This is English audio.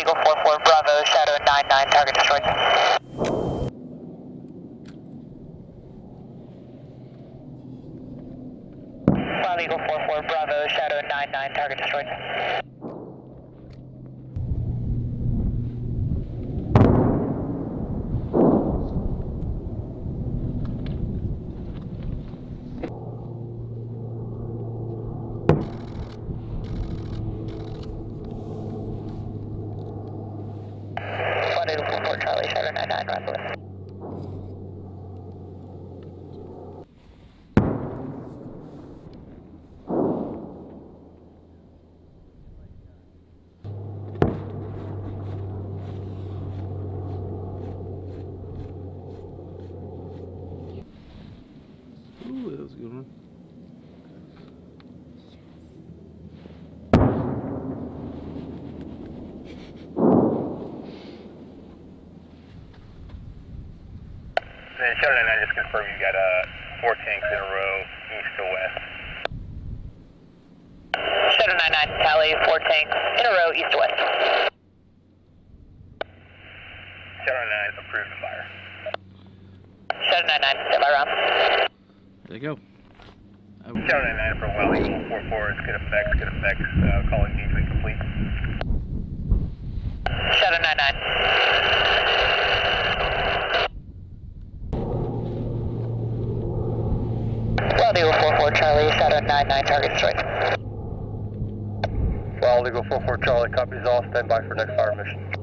Eagle 44 Bravo, Shadow 99, target destroyed. Wild Eagle 44 Bravo, Shadow 99, target destroyed. Wild Eagle 44 Charlie, Shadow 99, right below. Ooh, that was a good one. Shadow 99, just confirm you got 4 tanks in a row, east to west. Shadow 99, tally, 4 tanks in a row, east to west. Shadow 9, approved to fire. Shadow 99, stand by round. There you go. Shadow 99 for Wild Eagle 44 is good effects, call engagement complete. Shadow 99. Wild Eagle 44 Charlie, Shadow 99, target destroyed. Wild Eagle 44 Charlie, copies all, stand by for next fire mission.